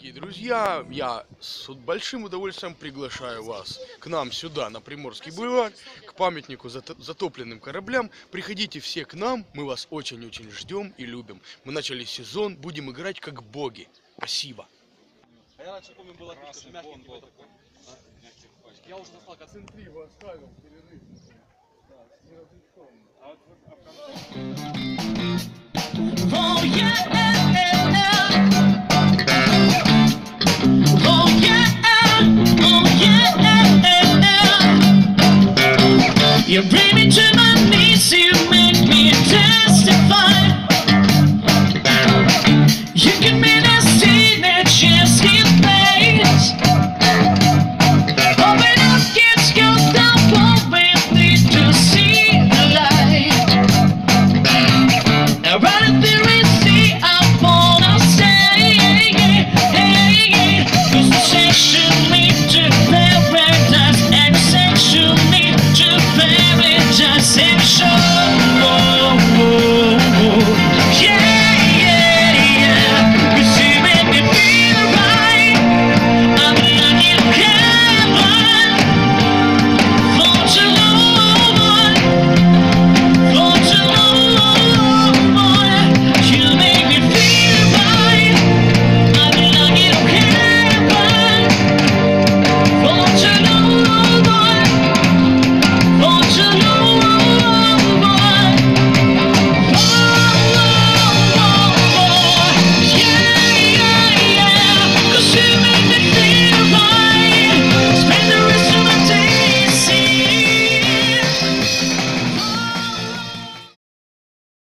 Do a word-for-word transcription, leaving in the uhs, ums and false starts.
дорогие друзья, я с большим удовольствием приглашаю вас к нам сюда, на Приморский бульвар, к памятнику затопленным кораблям. Приходите все к нам, мы вас очень-очень ждем и любим. Мы начали сезон, будем играть как боги. Спасибо. А я раньше помню, была фишка, что мягкий какой-то. Я уже застал, концентри его оставил, перерыв. Да, не разрешен. А вот